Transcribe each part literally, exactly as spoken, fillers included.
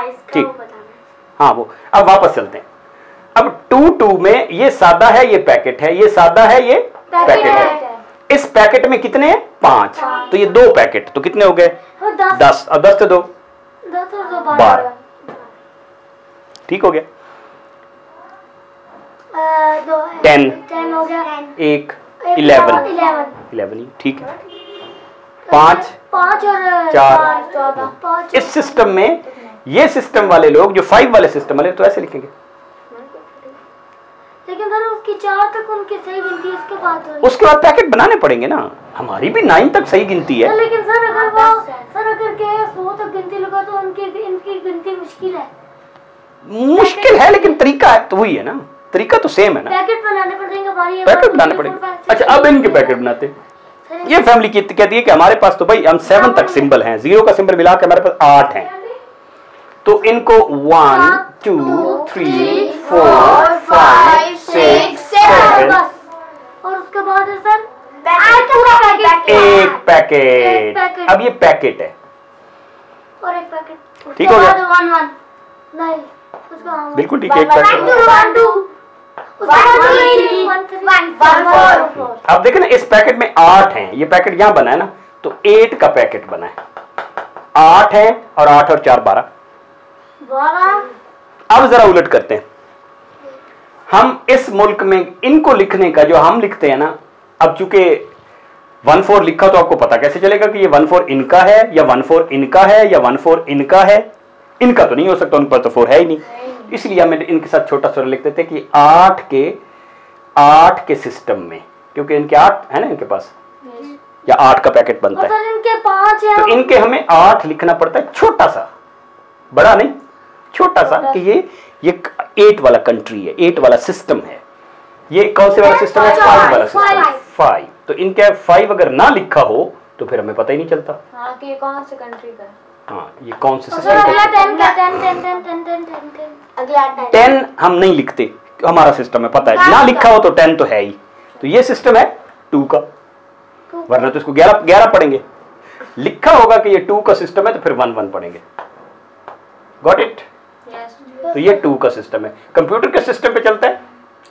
ठीक, हाँ वो। अब वापस चलते हैं। अब टू टू में ये सादा है, ये पैकेट है, ये सादा है, ये पैकेट है। इस पैकेट में कितने हैं? पांच। तो ये दो पैकेट, तो कितने हो गए? दस। अब दस से दो बारह। ठीक हो गया। टेन, एक, इलेवन, इलेवन। ठीक है। पांच, पाँच और चार, चौदह। इस सिस्टम में ये सिस्टम वाले लोग जो फाइव वाले सिस्टम वाले तो ऐसे लिखेंगे। लेकिन सर उसकी चार तक उनकी सही गिनती है, उसके बाद उसके बाद पैकेट बनाने पड़ेंगे ना। हमारी भी नाइन तक सही गिनती है। लेकिन सर अगर वो सर अगर के सौ तक गिनती लगा तो उनकी इनकी गिनती मुश्किल है। मुश्किल है लेकिन तरीका है तो वही है ना, तरीका तो सेम है ना। पैकेट बनाने पड़ेंगे हमारी, पैकेट बनाने पड़ेंगे। अच्छा अब इनके पैकेट बनाते हैं। ये फैमिली कहती है कि हमारे पास तो भाई हम सेवन तक सिंबल हैं, जीरो का सिंबल मिला के हमारे पास आठ हैं। तो इनको one two three four five six seven और उसके बाद सर एक पैकेट। अब ये पैकेट है और एक पैकेट। ठीक हो गया? वन वन नहीं उसका बिल्कुल ठीक है। एक पैकेट। अब देखें ना इस पैकेट में आठ हैं, ये पैकेट यहां बना है ना, तो एट का पैकेट बना है। आठ है और आठ और चार बारह। अब जरा उलट करते हैं। हम इस मुल्क में इनको लिखने का जो हम लिखते हैं ना, अब चूंकि वन फोर लिखा तो आपको पता कैसे चलेगा कि ये वन फोर इनका है या वन फोर इनका है या वन फोर इनका है? इनका तो नहीं हो सकता, उन पर तो फोर है ही नहीं, इसलिए हम इनके साथ छोटा स्वर लिख देते हैं कि आठ के आठ के सिस्टम में, क्योंकि इनके आठ है ना इनके पास, या आठ का पैकेट बनता है, इनके पांच है, तो इनके हमें आठ लिखना पड़ता है, छोटा सा, बड़ा नहीं, छोटा सा, कि ये ये एट वाला कंट्री है, एट वाला सिस्टम है। ये कौन से वाला सिस्टम है? फाइव वाला सिस्टम, फाइव। तो इनके फाइव अगर ना लिखा हो तो फिर हमें पता ही नहीं चलता हाँ कि ये कौन से कंट्री का। हाँ ये कौन से सिस्टम अगला का। टेन का ten ten ten ten ten ten ten अगला टेन हम नहीं लिखते, हमारा सिस्टम है पता है, ना लिखा हो तो टेन तो है ही, तो ये सिस्टम है टू का, वरना तो इसको ग्यारह ग्यारह पढ़ेंगे। लिखा होगा कि ये टू का सिस्टम है तो फिर वन वन पढ़ेंगे। Got it? तो ये टू का सिस्टम है। कंप्यूटर के सिस्टम पे चलता है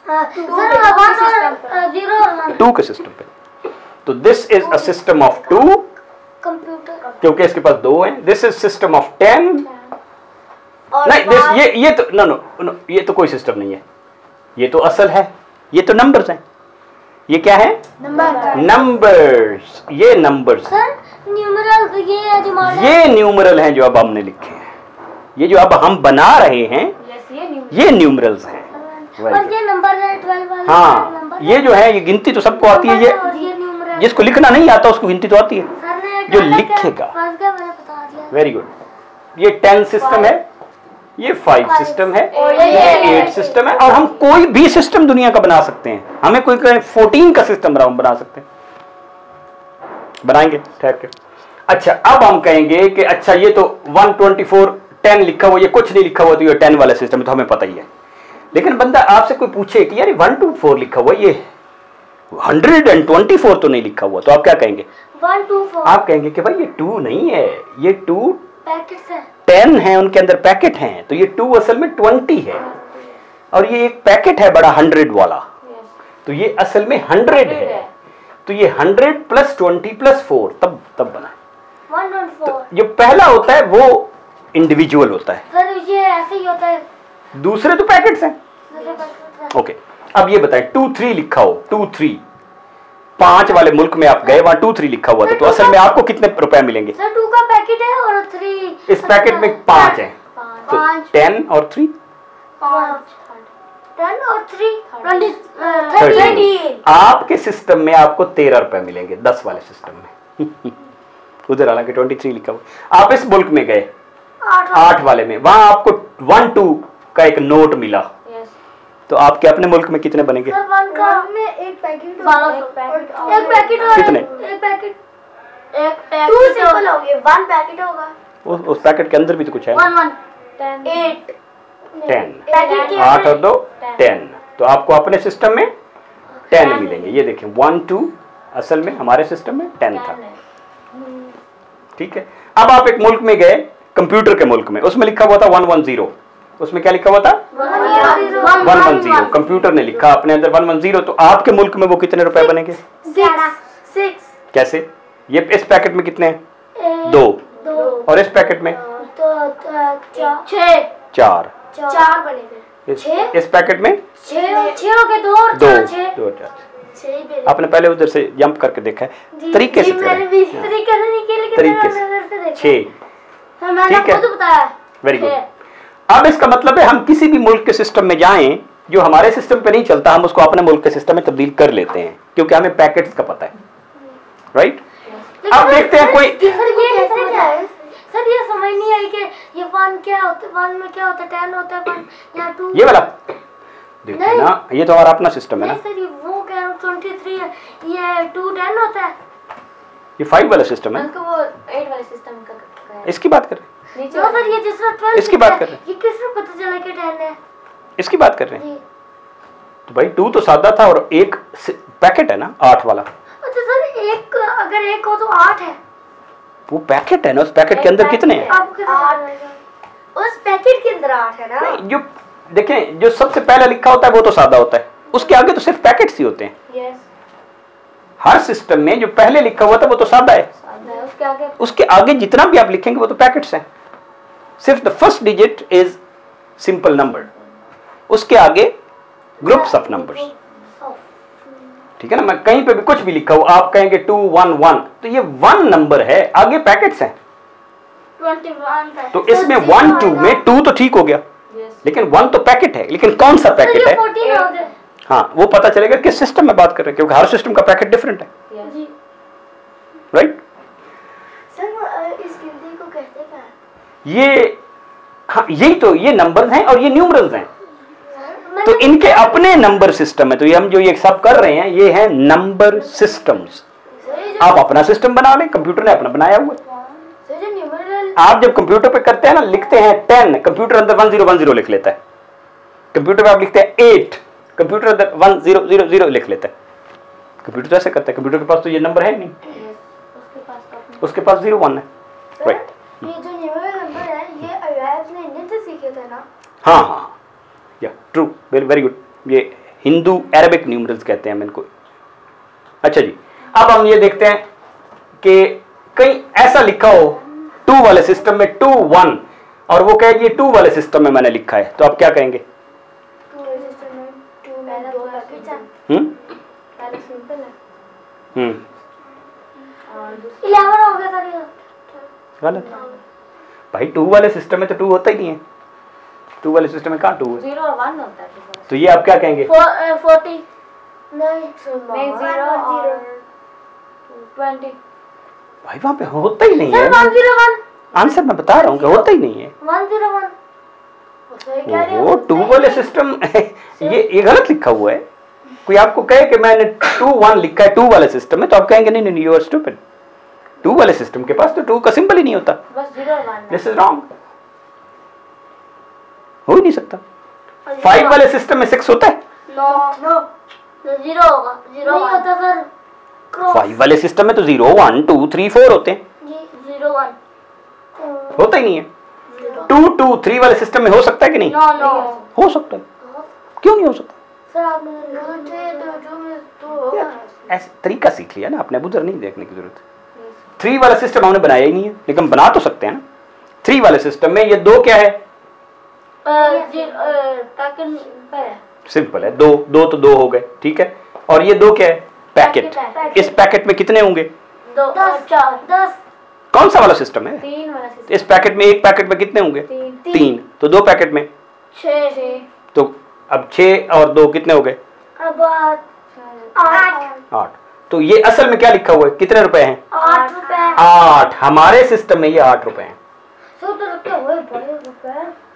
टू के सिस्टम पे। तो this is a system of two, computer, क्योंकि इसके पास दो हैं। This is system of ten. नहीं दिस ये ये तो नो नो नो ये तो कोई सिस्टम नहीं है, ये तो असल है, ये तो नंबर्स हैं। ये क्या है? Number, numbers. ये नंबर्स सर न्यूमरल ये है जो हमारे, ये न्यूमरल हैं जो अब हमने लिखे हैं। ये जो अब हम बना रहे हैं ये न्यूमरल्स हैं। और ये नंबर है ट्वेल्व वाला। हाँ ये जो है ये गिनती तो सबको आती है, ये जिसको लिखना नहीं आता उसको गिनती तो आती है, जो लिखेगा। Very good. ये टेन सिस्टम है, ये फाइव सिस्टम है, ये एट सिस्टम है, और हम कोई भी सिस्टम दुनिया का बना सकते हैं। हमें कोई कहे फोर्टीन का सिस्टम बना सकते हैं, बनाएंगे ठहर के। अच्छा अब हम कहेंगे कि अच्छा ये तो वन ट्वेंटी फोर टेन लिखा हुआ, ये कुछ नहीं लिखा हुआ, तो ये टेन वाला सिस्टम है, तो हमें पता ही है। लेकिन बंदा आपसे कोई पूछे कि यार वन टू फोर लिखा हुआ, ये हंड्रेड एंड ट्वेंटी फोर तो नहीं लिखा हुआ, तो आप क्या कहेंगे? One two four. आप कहेंगे कि भाई ये टू नहीं है, ये टू पैकेट्स है, टेन है, उनके अंदर पैकेट हैं, तो ये टू असल में ट्वेंटी है, और ये एक पैकेट है बड़ा हंड्रेड वाला, तो ये असल में हंड्रेड है। तो ये hundred plus twenty plus four तब तब बना। One twenty four. जो पहला होता है वो इंडिविजुअल होता है, सर ये ऐसे ही होता है, दूसरे तो पैकेट्स हैं। ओके अब ये बताएं टू थ्री लिखा हो, टू थ्री पांच वाले मुल्क में आप गए, वहां टू थ्री लिखा हुआ था, तो असल में आपको कितने रुपए मिलेंगे? सर टू का पैकेट है और थ्री, इस पैकेट में पांच है, तो टेन और थ्री, टेन और थ्री थर्टी। आपके सिस्टम में आपको तेरह रुपए मिलेंगे, दस वाले सिस्टम में उधर हालांकि ट्वेंटी थ्री लिखा हुआ। आप इस मुल्क में गए आठ वाले में, वहां आपको वन टू का एक नोट मिला, तो आपके अपने मुल्क में कितने बनेंगे? सर वन का में एक पैकेट, एक पैकेट और कितने? एक पैकेट, एक पैकेट टू सिंपल हो गए, वन पैकेट होगा, उस, उस पैकेट के अंदर भी तो कुछ है। One one ten, eight ten, आठ और दो टेन, तो आपको अपने सिस्टम में टेन मिलेंगे। ये देखें वन टू असल में हमारे सिस्टम में टेन था, ठीक है। अब आप एक मुल्क में गए कंप्यूटर के मुल्क में, उसमें लिखा हुआ था वन वन जीरो। उसमें क्या लिखा हुआ था? One one zero. कंप्यूटर ने लिखा अपने अंदर वन वन जीरो। तो आपके मुल्क में वो कितने रुपए बनेंगे? सिक्स। कैसे? ये इस पैकेट में कितने हैं? दो। और इस पैकेट में चार। चार बनेंगे। इस, इस पैकेट में छह हो गए, दो और दो चार, छह। दो चार। आपने पहले उधर से जंप करके देखा है, तरीके से मैंने भी इसी तरीके से नहीं किया, लेकिन तरीके मैंने नजर से देखा। छह। हाँ, मैंने ठीक है। आपको तो बताया। Very good. अब इसका मतलब है हम किसी भी मुल्क के सिस्टम में जाएं जो हमारे सिस्टम पे नहीं चलता, हम उसको अपने मुल्क के सिस्टम में तब्दील कर लेते हैं, क्योंकि हमें पैकेट्स का पता है। राइट? अब देखते हैं कोई सर ये कैसे क्या है? सर ये समझ नहीं आई कि ये वन क्या होता है, वन में क्या होता है, टेन होता है, वन या टू। ये वाला देखिए ना, ये तो हमारा अपना सिस्टम है ना। नहीं सर, ये वो कह रहा हूँ ट्वेंटी थ्री है, ये टू टेन होता है। ये फाइव वाला सिस्टम है, उनको वो एट वाले सिस्टम का का है। इसकी बात कर रहे हैं। नीचे नो सर, ये जिसका ट्वेल्व इसकी बात कर रहे हैं। ये किसको पता चला कि टेन है? इसकी बात कर रहे हैं। जी। तो भाई टू तो सादा था और एक पैकेट है ना आठ वाला। अच्छा सर, एक अगर एक हो तो आठ है। वो पैकेट है ना, उस पैकेट के अंदर कितने हैं? आपको कैसे पता चलेगा? उस पैकेट के अंदर आठ है ना। नहीं, जो देखें जो सबसे पहले लिखा होता है वो तो सादा होता है, उसके आगे तो सिर्फ पैकेट्स ही होते हैं। यस हर सिस्टम में जो पहले लिखा हुआ था वो तो सादा है, सादा है, उसके आगे उसके आगे जितना भी आप लिखेंगे वो तो पैकेट्स हैं। सिर्फ the first digit is simple number, उसके आगे ग्रुप्स ऑफ नंबर्स। ठीक है ना? मैं कहीं पे भी कुछ भी लिखा हूं, आप कहेंगे टू वन वन, तो ये वन नंबर है, आगे पैकेट्स हैं। ट्वेंटी वन है। तो इसमें वन टू में टू तो ठीक हो गया, यस लेकिन वन तो पैकेट है, लेकिन कौन सा पैकेट है? फोर्टीन हो गए। हाँ, वो पता चलेगा किस सिस्टम में बात कर रहे हैं, क्योंकि हर सिस्टम का पैकेट डिफरेंट है। यस जी राइट? सर, इस गिनती को कहते क्या है? ये हाँ, यही तो, ये नंबर्स हैं और ये न्यूमरल्स हैं, मैंने- तो इनके अपने नंबर सिस्टम है। तो ये हम जो ये सब कर रहे हैं ये है नंबर सिस्टम्स। सर, ये जो- आप अपना सिस्टम बना लें, कंप्यूटर ने अपना बनाया हुआ है। सर, जो न्यूमेरल आप जब कंप्यूटर पे करते हैं ना, लिखते हैं टेन, कंप्यूटर अंदर वन जीरो वन जीरो लिख लेता है। कंप्यूटर पे आप लिखते हैं एट, कंप्यूटर अंदर वन जीरो जीरो जीरो लिख लेता है। कंप्यूटर तो ऐसे करता है, कंप्यूटर के पास तो ये नंबर है नहीं, यस उसके पास तो अपने उसके पास जीरो वन है। Sir, right? ये जो न्यूमेरल नंबर है, ये अरब ने इंडियन से सीखे थे ना? हाँ हाँ, या ट्रू, वेरी वेरी गुड। ये हिंदू अरबिक न्यूमरल्स कहते हैं हम इनको। अच्छा जी, अब हम ये देखते हैं कि कहीं ऐसा लिखा हो टू वाले सिस्टम में टू वन, और वो कहे ये टू वाले सिस्टम में मैंने लिखा है, तो आप क्या कहेंगे? टू रजिस्टर में टू में पहला दो पूरा पैकेट्स हैं। हम्म पहले सिंपल है हम्म और दूसरा इलेवन हो गया सर ये। गलत भाई, टू वाले सिस्टम में तो टू होता ही नहीं है। टू वाले सिस्टम में कहाँ टू है? जीरो और वन होता है तो तो ये आप क्या कहेंगे? फोर्टी नहीं नहीं जीरो और ट्वेंटी भाई वहां पे होता ही नहीं सर, है। वन जीरो वन आंसर मैं बता रहा हूँ कि होता ही नहीं है। वन जीरो वन सही कह रहे वो हो। टू वाले सिस्टम ये ये गलत लिखा हुआ है। कोई आपको कहे कि मैंने टू वन लिखा है टू वाले सिस्टम में, तो आप कहेंगे नहीं नहीं, यू आर स्टूपिड। टू वाले सिस्टम के पास तो टू का सिंबल ही नहीं होता। बस जीरो और वन दिस इज रॉन्ग, हो ही नहीं सकता। फाइव वाले सिस्टम में सिक्स होता है। नो नो जीरो होगा, जीरो नहीं होता सर। क्रॉस फाइव वाले सिस्टम में तो zero one two three four होते हैं, जी जीरो वन होता ही नहीं है। जीरो टू टू थ्री वाले सिस्टम में हो सकता है कि नहीं? नो नो हो सकता है, क्यों नहीं हो सकता? सर आपने नो थे तो जो में तो होगा। ऐसे तरीका सीख लिया ना आपने, अब उधर नहीं देखने की जरूरत है। थ्री वाला सिस्टम हमने बनाया ही नहीं है, लेकिन बना तो सकते हैं ना। थ्री वाले सिस्टम में ये दो क्या है? पैकेट पर है। सिंपल है, दो दो तो दो हो गए, ठीक है। और ये दो क्या है? पैकेट। पैकेट। इस पैकेट में कितने होंगे? दो दस चार दस कौन सा वाला सिस्टम है? तीन वाला सिस्टम इस पैकेट में, एक पैकेट में कितने होंगे? तीन तीन। तो दो पैकेट में छः छः तो अब छह और दो कितने हो गए? अब आठ आठ आठ। तो ये असल में क्या लिखा हुआ है? कितने रुपए हैं? आठ रुपए। आठ। हमारे सिस्टम में ये आठ रुपए हैं। सौ तो रुपये हुए बड़े रुपए।